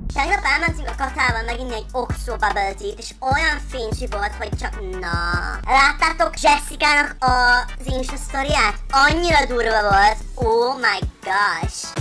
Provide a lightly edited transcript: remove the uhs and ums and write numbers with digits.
Tegnap elmentünk a Katával meginni egy Oxo Bubble Tea-t, és olyan fénysi volt, hogy csak na. Láttátok Jessica-nak az Insta sztoriát? Annyira durva volt. Oh my gosh.